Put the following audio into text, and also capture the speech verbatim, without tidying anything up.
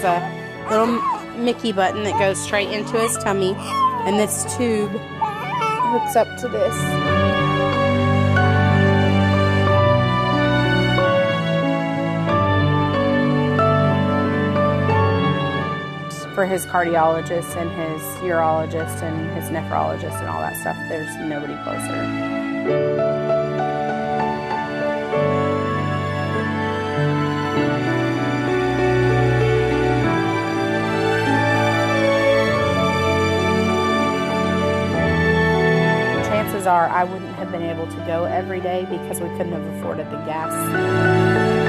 has a little Mickey button that goes straight into his tummy, and this tube hooks up to this. For his cardiologist and his urologist and his nephrologist and all that stuff, there's nobody closer. Chances are I wouldn't have been able to go every day because we couldn't have afforded the gas.